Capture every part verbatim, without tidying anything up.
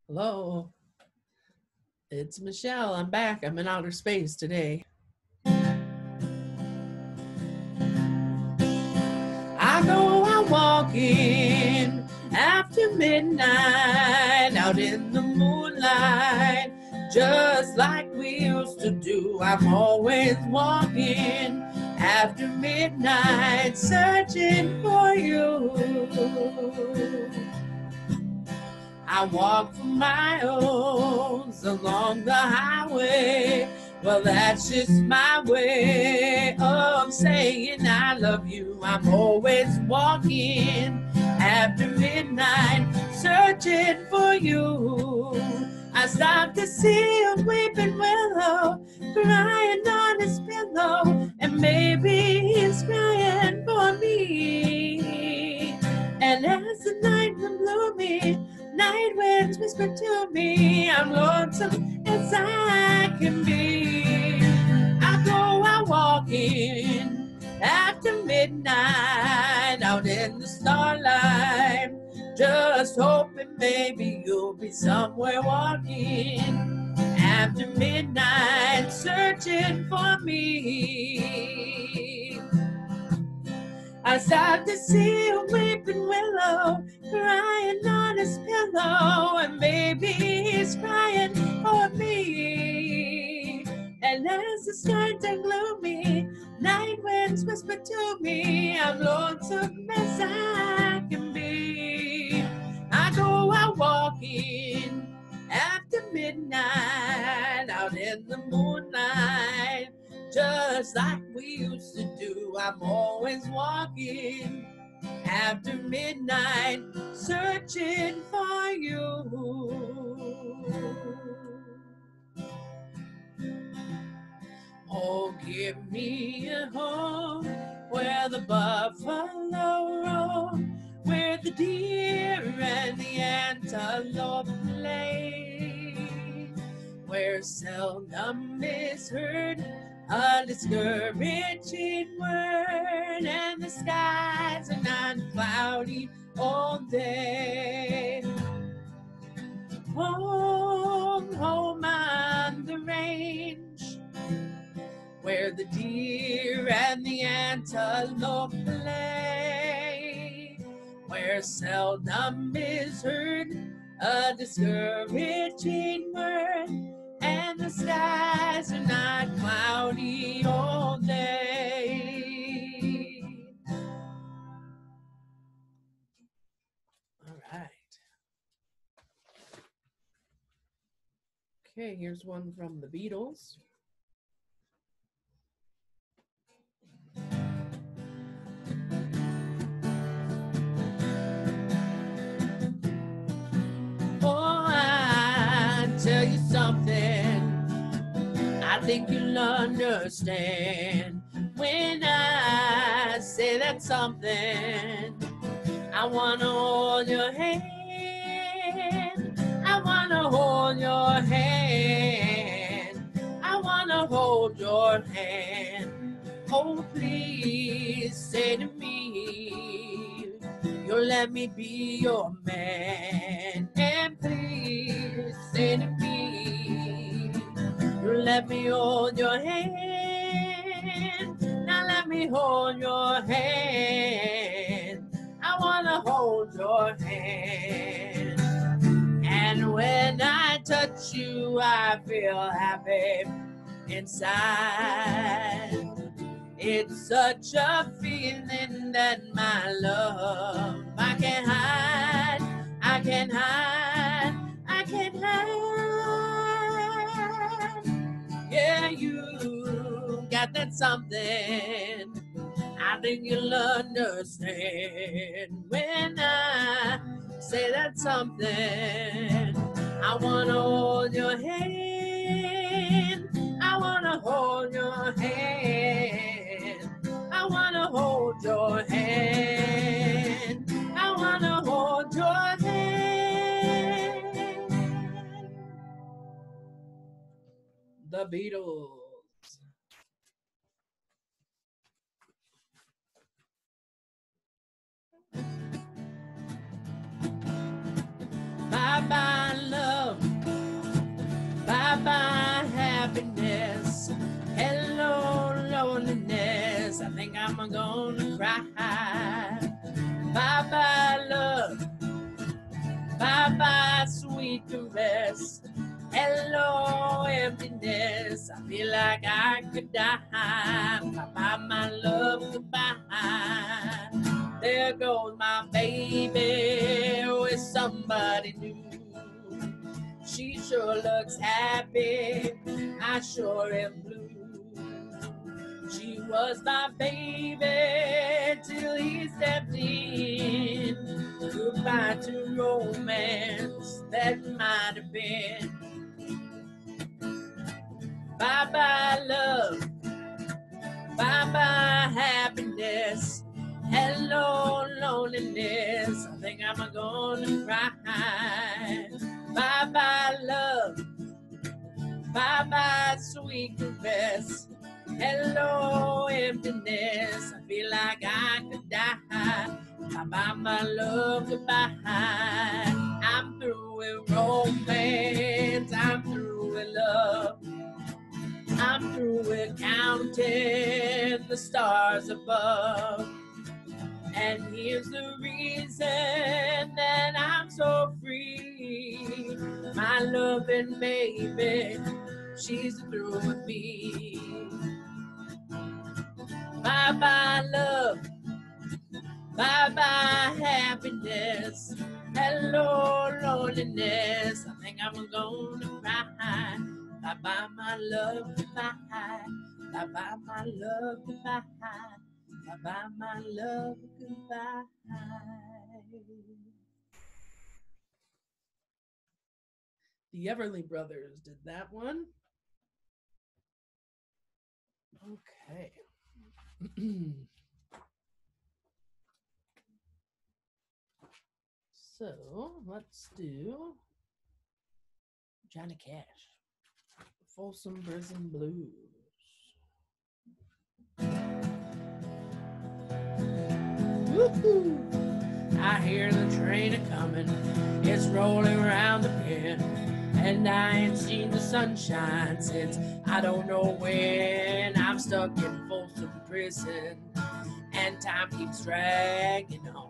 Hello, it's Michelle. I'm back. I'm in outer space today. I go out walking after midnight, out in the moonlight, just like we used to do. I'm always walking after midnight, searching for you. I walk for miles along the highway. Well, that's just my way of saying I love you. I'm always walking after midnight, searching for you. I stop to see a weeping willow crying on his pillow, and maybe he's crying for me. And as the night wind blew me, night winds whisper to me, I'm lonesome as I can be. I go out walking after midnight, out in the starlight, just hoping maybe you'll be somewhere walking after midnight, searching for me. I start to see a weeping willow crying on his pillow, and maybe he's crying for me. And as the skies are gloomy, night winds whisper to me, I'm lonesome as I can be. I go out walking after midnight, out in the moonlight, just like we used to do. I'm always walking after midnight, searching for you. Oh, give me a home where the buffalo roam, where the deer and the antelope play, where seldom is heard a discouraging word, and the skies are not cloudy all day. Home, home on the range, where the deer and the antelope play, where seldom is heard a discouraging word, and the skies are not cloudy all day. All right. Okay, here's one from the Beatles. Oh, I tell you something, I think you'll understand when I say that something. I wanna hold your hand, I wanna hold your hand, I wanna hold your hand. Oh, please say to me, you'll let me be your man. And please say to me, you'll let me hold your hand. Now let me hold your hand. I wanna hold your hand. And when I touch you, I feel happy inside. It's such a feeling that my love I can't hide, I can't hide, I can't hide. Yeah, you got that something, I think you'll understand when I say that something. I wanna hold your hand, I wanna hold your hand, I wanna hold your hand, I wanna hold your hand. The Beatles. Bye-bye love, bye-bye happiness, hello loneliness, I think I'm gonna cry. Bye-bye love, bye-bye sweet caress, hello emptiness, I feel like I could die. Bye-bye my love, goodbye. There goes my baby with somebody new. She sure looks happy, I sure am blue. She was my baby till he stepped in. Goodbye to romance that might have been. Bye-bye love, bye-bye happiness, hello loneliness, I think I'm gonna cry. Bye-bye love, bye-bye sweet caress, hello emptiness, I feel like I could die. Bye-bye my love, goodbye. I'm through with romance, I'm through with love, I'm through with counting the stars above. And here's the reason that I'm so free. My loving baby, she's through with me. Bye-bye love, bye-bye happiness, hello loneliness, I think I'm gonna cry. Bye-bye my love, goodbye. Bye-bye my love, goodbye. Bye-bye my love, goodbye. The Everly Brothers did that one. Okay. So let's do Johnny Cash, Folsom Prison Blues. Woo-hoo. I hear the train a-coming, it's rolling around the bend, and I ain't seen the sunshine since I don't know when. I'm stuck in Folsom Prison, and time keeps dragging on.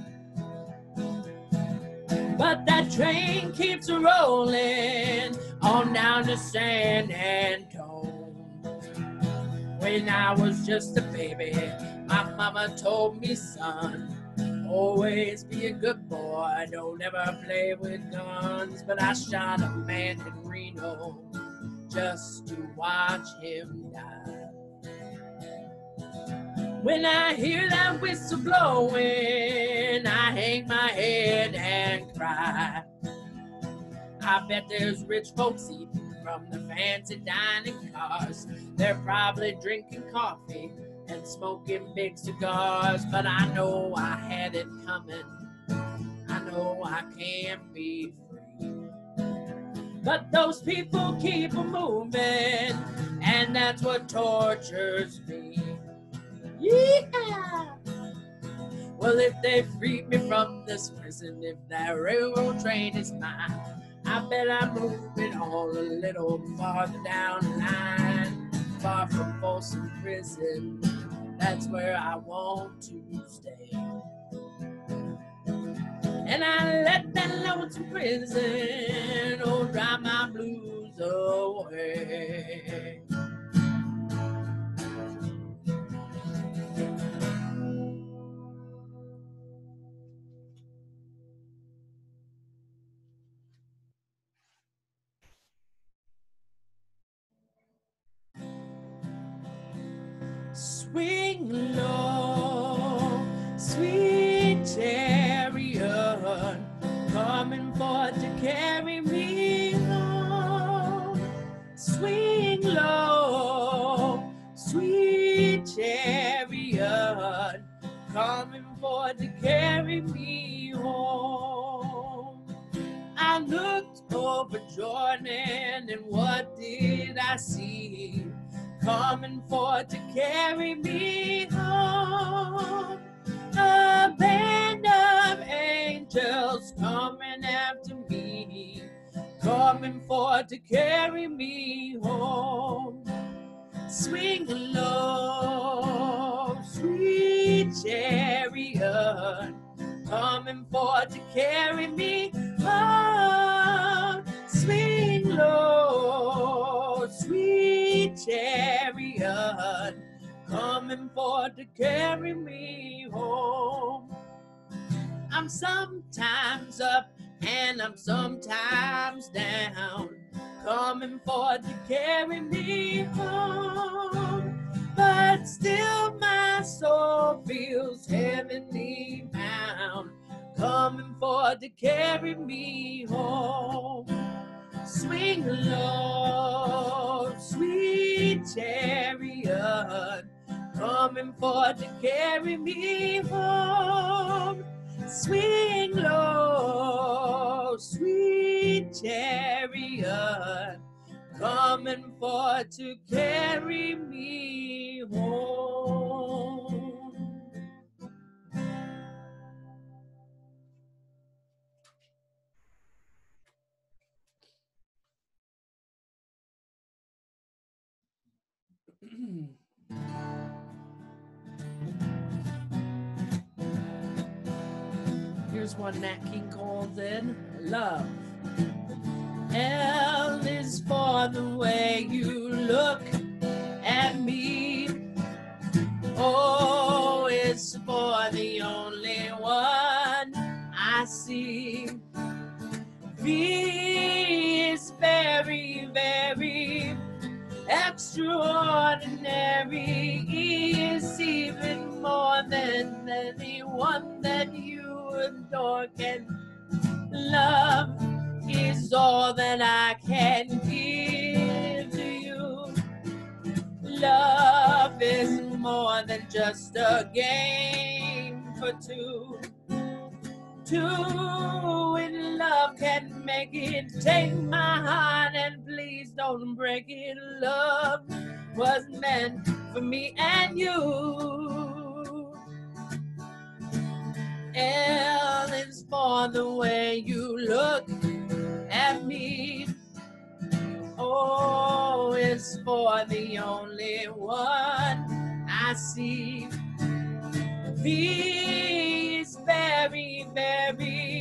But that train keeps rolling on down to San Antone. When I was just a baby, my mama told me, son, always be a good boy, don't ever play with guns. But I shot a man in Reno just to watch him die. When I hear that whistle blowing, I hang my head and cry. I bet there's rich folks eating from the fancy dining cars. They're probably drinking coffee and smoking big cigars. But I know I had it coming, I know I can't be free. But those people keep moving, and that's what tortures me. Yeah. Well, if they freed me from this prison, if that railroad train is mine, I bet I'm moving on a little farther down the line, far from Folsom Prison. That's where I want to stay. And I let that lonesome prison oh drive my blues away. Swing low, sweet chariot, coming forth to carry me home. Swing low, sweet chariot, coming forth to carry me home. I looked over Jordan, and what did I see? Coming forth to carry me home. A band of angels coming after me. coming forward to carry me home. Swing low, sweet chariot, coming forward to carry me home. Swing low, sweet chariot, coming forward to carry me home. I'm sometimes up and I'm sometimes down, coming forward to carry me home. But still my soul feels heavenly bound, coming forward to carry me home. Swing low, sweet chariot, coming forward to carry me home. Swing low, sweet chariot, coming forward to carry me home. Here's one Nat King Cole did. Love. L is for the way you look at me. O is for the only one I see. V is very, very extraordinary. E is even more than anyone that you adore can. Love is all that I can give to you. Love is more than just a game for two. Two in love can make it. Take my heart and please don't break it. Love was meant for me and you. L is for the way you look at me. O is for the only one I see. V is very, very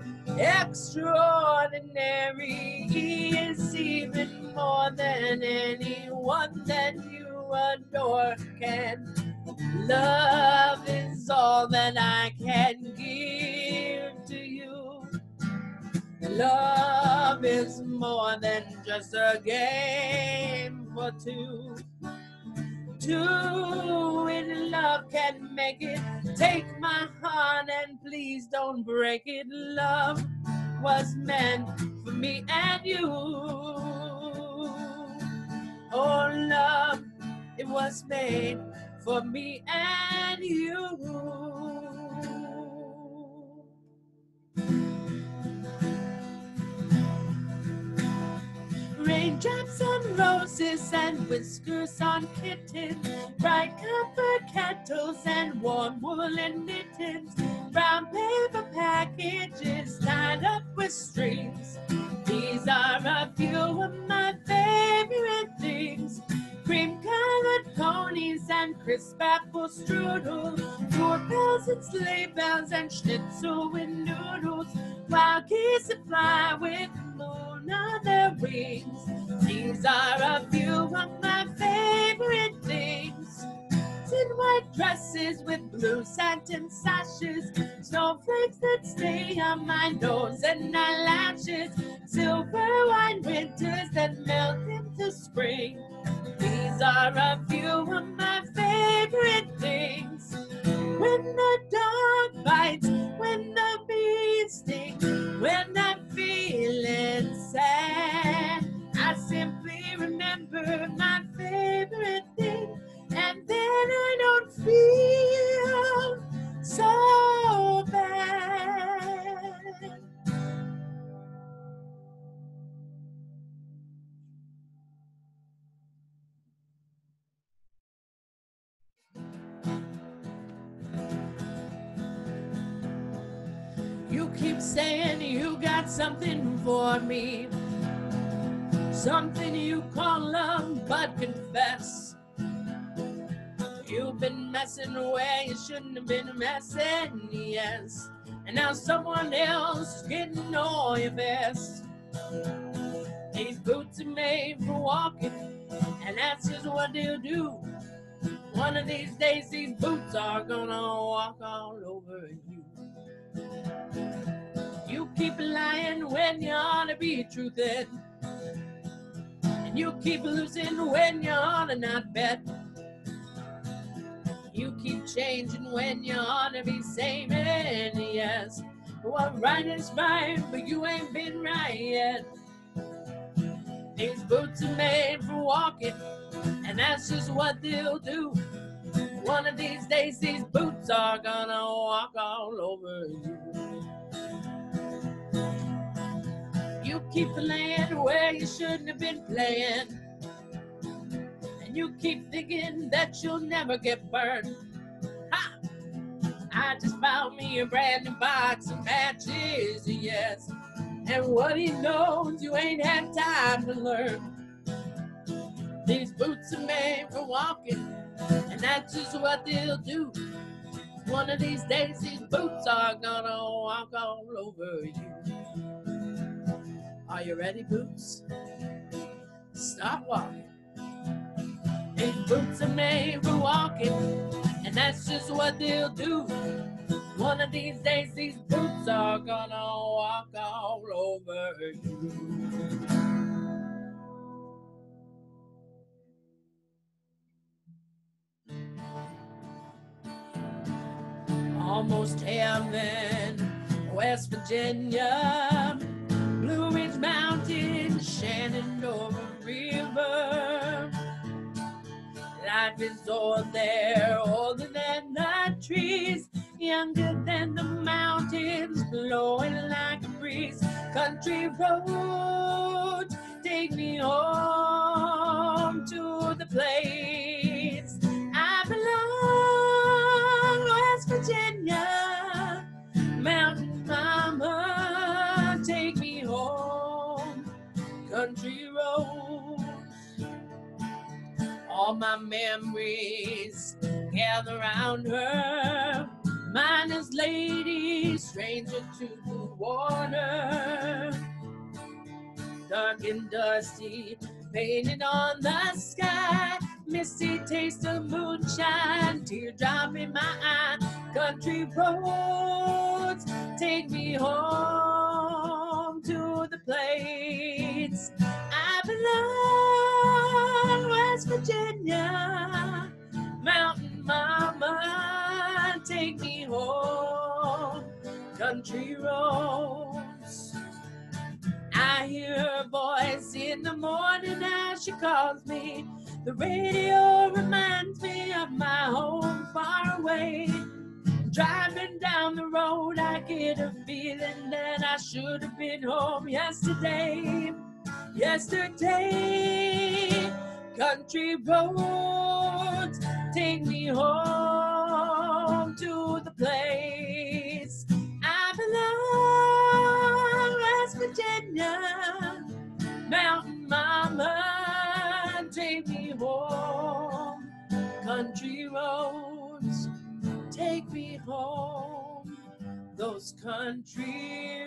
extraordinary. E is even more than anyone that you adore can. Love is all that I can give to you. Love is more than just a game for two. Two in love can make it. Take my heart and please don't break it. Love was meant for me and you. Oh, love, it was made for me and you. Raindrops on roses and whiskers on kittens, bright copper kettles and warm woolen mittens, brown paper packages tied up with strings. These are a few of my favorite things. Cream-colored ponies and crisp apple strudel, doorbells and sleigh bells and schnitzel with noodles, wild geese that fly with the moon on their wings. These are a few of my favorite things. In white dresses with blue satin sashes, snowflakes that stay on my nose and eyelashes, silver wine winters that melt into spring. These are a few of my favorite things. When the dog bites, when the bees sting, when I'm feeling sad, I simply remember my favorite thing, and then I don't feel so bad. You keep saying you got something for me, something you call love, but confess you've been messing where you shouldn't have been messing, yes. And now someone else is getting all your best. These boots are made for walking, and that's just what they'll do. One of these days, these boots are gonna walk all over you. You keep lying when you ought to be truthin', and you keep losing when you ought to not bet. You keep changing when you ought to be saying yes. What right is right, but you ain't been right yet. These boots are made for walking, and that's just what they'll do. One of these days, these boots are gonna walk all over you. You keep playing where you shouldn't have been playing, and you keep thinking that you'll never get burned. Ha! I just found me a brand new box of matches, yes. And what he knows, you ain't had time to learn. These boots are made for walking, and that's just what they'll do. One of these days, these boots are gonna walk all over you. Are you ready, boots? Stop walking. These boots are made for walking, and that's just what they'll do. One of these days, these boots are gonna walk all over you. Almost heaven, West Virginia, Blue Ridge Mountains, Shenandoah River. Life is old there, older than the trees, younger than the mountains, blowing like a breeze. Country roads take me home to the place I belong, West Virginia. Mountain mama, take me home, country roads. All my memories gather around her. Mine is lady, stranger to the water. Dark and dusty, painted on the sky. Misty taste of moonshine, teardrop in my eye. Country roads take me home to the place I belong, West Virginia. Mountain mama, take me home, country roads. I hear her voice in the morning as she calls me. The radio reminds me of my home far away. Driving down the road, I get a feeling that I should have been home yesterday. Yesterday, country roads take me home to the place I belong, West Virginia. Mountain mama, take me home, country roads take me home, those country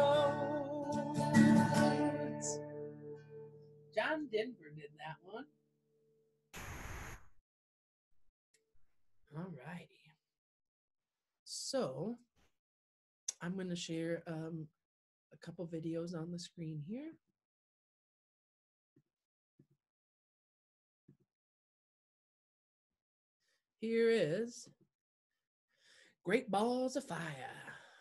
roads. John Denver did that one. All righty. So I'm going to share um, a couple videos on the screen here. Here is Great Balls of Fire.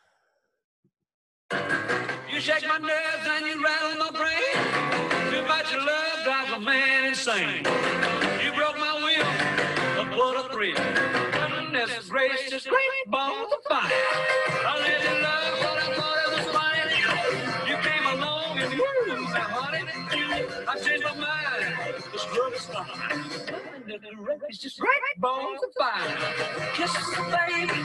You shake my nerves and you rattle my brain. Too much love drives a man insane. You broke my will, but what a thrill. Goodness gracious, great balls of fire. I lived in love, but I thought it was funny. You came along and woo, now honey, I changed my mind. This love is fine. It's just great balls of fire. Kisses, baby.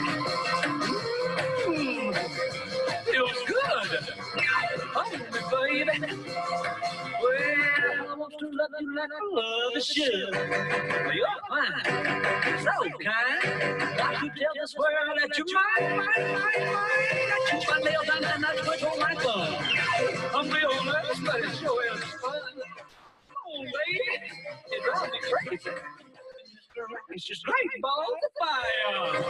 Mmm. Feels good. Hold me, baby. Well, wants to love you like I love is should. You're fine, so kind. Got to tell this world that you're mine, mine, mine, mine. I chew my nails down and I twitch on my thumb. I'm real nervous, but it sure is fun. Oh, lady, it drives me crazy. It's just great balls of fire.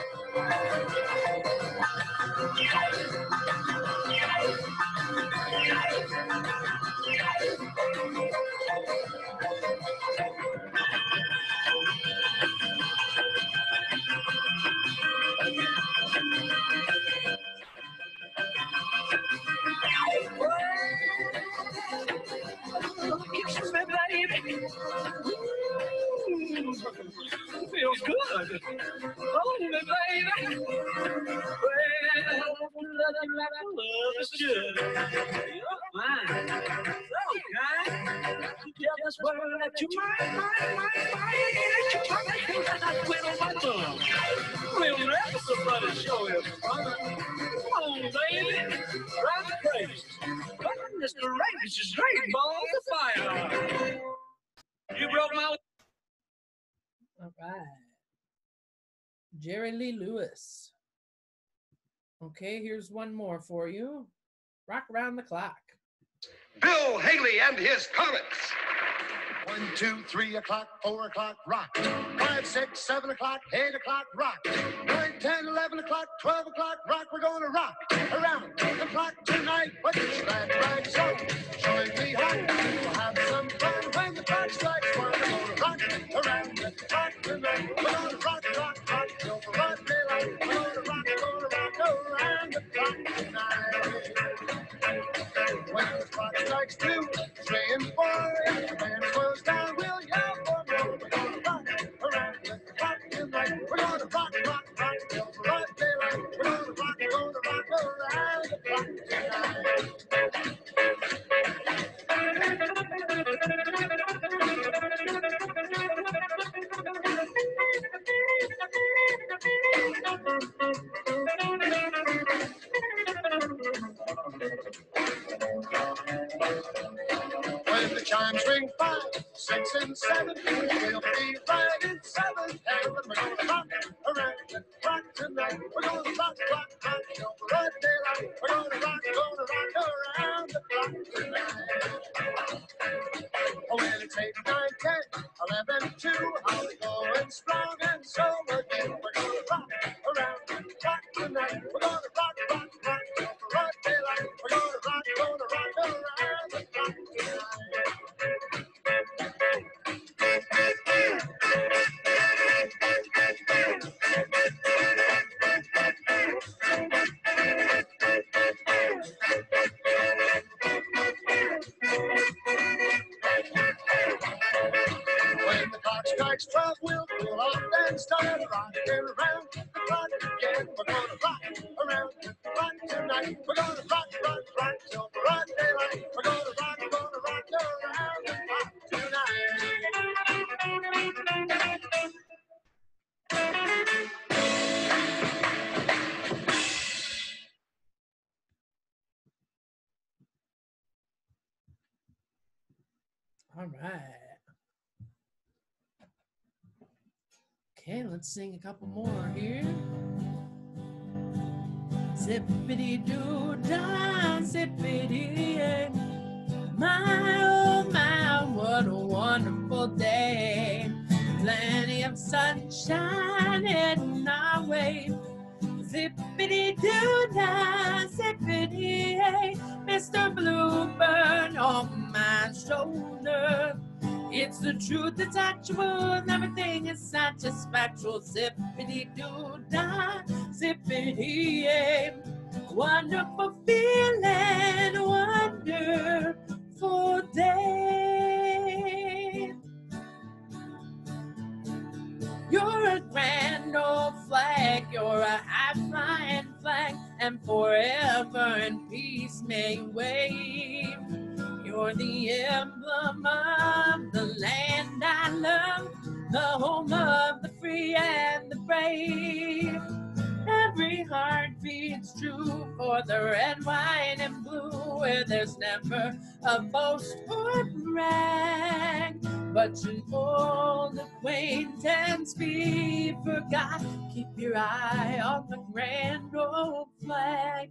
Kisses me, baby. Feels good. Hold me, baby. Well, love is good. You're fine. So kind. Tell this world that you're mine, mine, mine, mine. You talk like you got that sweat on my thumb. Real nervous about it, sure is fun. Come on, baby. Drive me crazy. Mister Race is great balls of fire. You broke my. All right. Jerry Lee Lewis. Okay, here's one more for you. Rock Around the Clock. Bill Haley and his Comets. One, two, three o'clock, four o'clock, rock. Five, six, seven o'clock, eight o'clock, rock. Nine, ten, eleven o'clock, twelve o'clock, rock. We're gonna rock around the clock tonight. What's that right? So, showing me how we'll have some fun when the clock strikes one. We're gonna rock around the clock tonight. We're gonna rock, rock, rock till the broad daylight. We're gonna rock, gonna rock around the clock tonight. When the clock strikes two, three, and four, if the band goes down, we'll yell for more. We're gonna rock around the clock tonight. We're gonna rock, rock, rock till the broad daylight. We're gonna rock, gonna rock around the clock tonight. When the chimes ring five, six, and seven, we'll be right in seven. And we're gonna rock around the clock tonight. We're gonna rock, rock, rock till the broad daylight. We're gonna rock, gonna rock around the clock tonight. Oh, when it's eight, nine, ten, eleven, two, how we going strong and so again. We're gonna rock around the clock tonight. We're gonna rock, rock, rock till the broad daylight. We're gonna rock, gonna rock around the clock tonight. When the clock strikes twelve, we'll pull off and start rocking around the clock again. We're gonna rock around the clock tonight. We're gonna rock, rock, rock till the broad daylight. We're gonna rock, gonna rock around the clock tonight. All right. Okay, let's sing a couple more here. Zippity-doo-dah, zippity, my, oh my, what a wonderful day. Plenty of sunshine heading our way. Zippity-doo-dah, zippity, Mister Bluebird on my shoulder. It's the truth, it's actual, and everything is satisfactual. Zippity-doo-dah, zippity, wonderful feeling, wonderful day. You're a grand old flag, you're a high-flying flag, and forever in peace may you wave. You're the emblem of the land I love, the home of the free and the brave. every heart beats true for the red, white, and blue, where there's never a boast or brag, but an old acquaintance be forgot. Keep your eye on the grand old flag.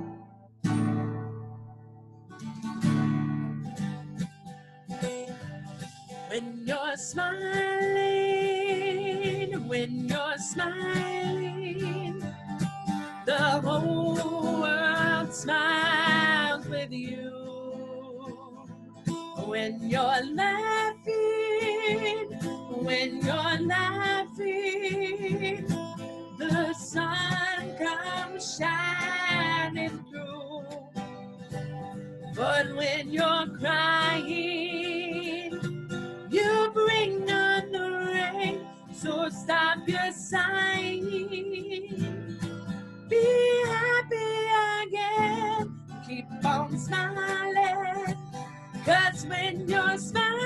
When you're smiling, when you're smiling, the whole world smiles with you. When you're laughing, when you're laughing, the sun comes shining through. But when you're crying, you bring on the rain, so stop your sighing. Be happy again, keep on smiling, 'cause when you're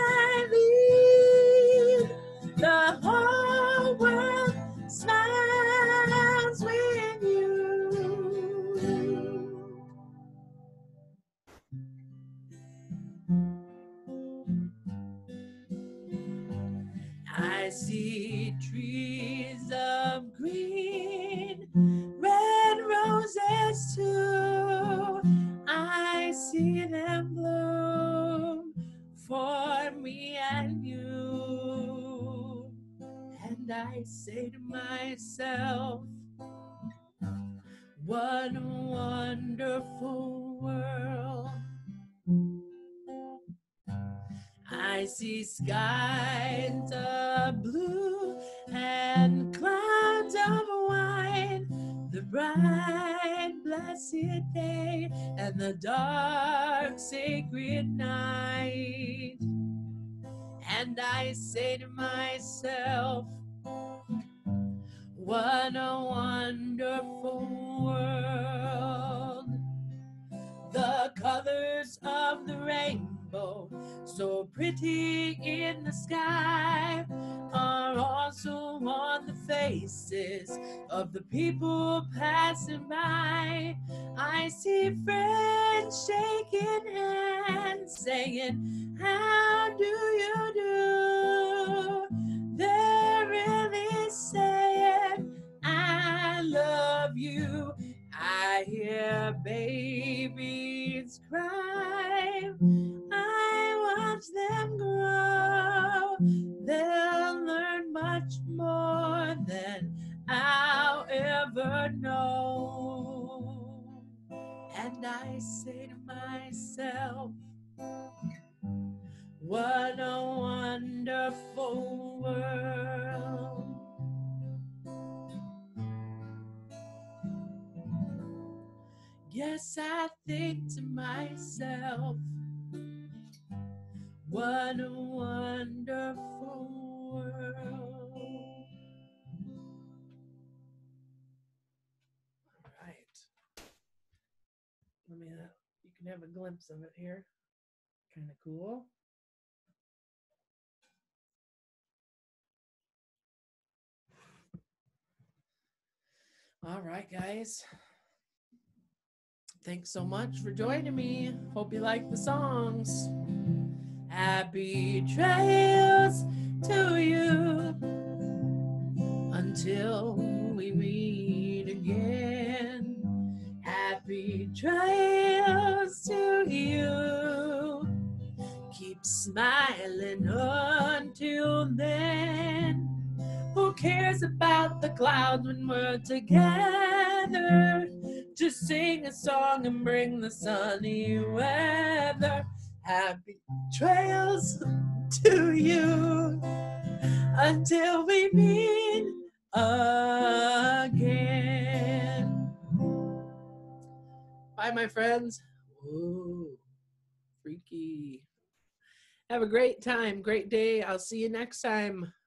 smiling, the whole world smiles with you. I see trees of green, red roses too. I see them bloom for me and you. And I say to myself, what a wonderful world. I see skies of blue and clouds of white, the bright blessed day and the dark sacred night. And I say to myself, what a wonderful world. The colors of the rainbow, so pretty in the sky, are also on the faces of the people passing by. I see friends shaking hands, saying, how do you do? They're really saying, I love you. I hear babies cry, I watch them grow. They'll learn much more than I'll ever know. And I say to myself, what a wonderful world. Yes, I think to myself, what a wonderful world. All right. Let me, uh, you can have a glimpse of it here. Kind of cool. All right, guys. Thanks so much for joining me. Hope you like the songs. Happy trails to you until we meet again. Happy trails to you. Keep smiling until then. Who cares about the clouds when we're together? Just sing a song and bring the sunny weather. Happy trails to you until we meet again. Bye, my friends. Whoa, freaky. Have a great time, great day. I'll see you next time.